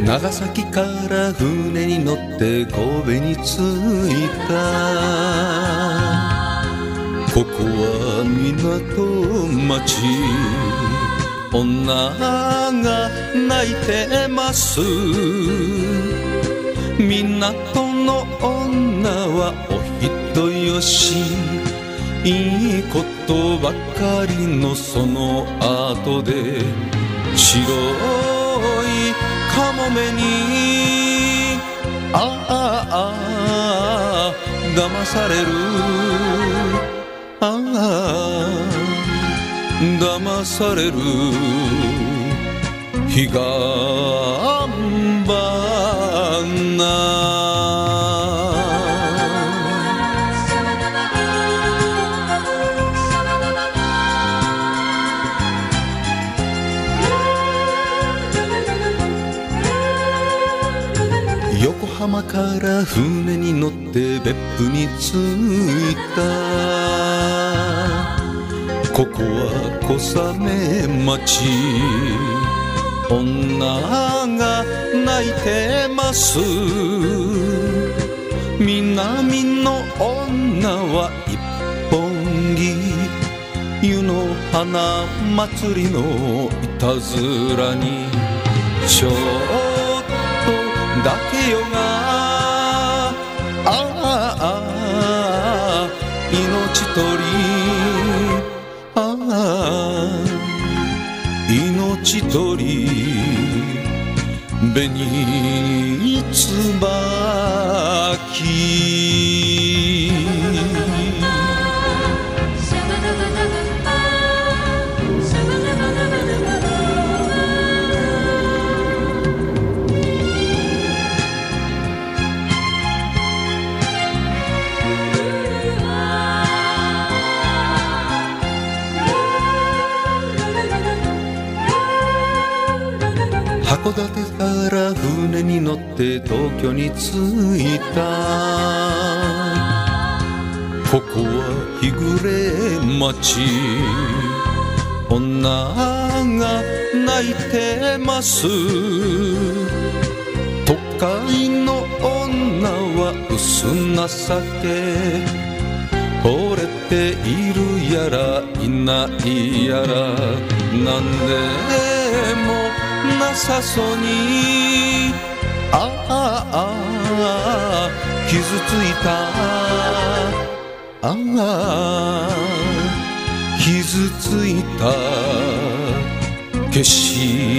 長崎から船に乗って神戸に着いた。ここは港町、女が泣いてます。港の女はお人よし、いいことばかりのその後で、白いカモメに騙される、騙される。彼岸花。横浜から船に乗って別府に着いた。ここは小雨町、女が泣いてます。南の女は一本木、湯の花祭りのいたずらにちょっとだけよが命取り、命取り。紅椿函館から船に乗って東京に着いた。ここは日暮れ町、女が泣いてます。都会の女は薄情け、惚れているやらいないやら、なんでもなさそうに傷ついた、傷ついた。決し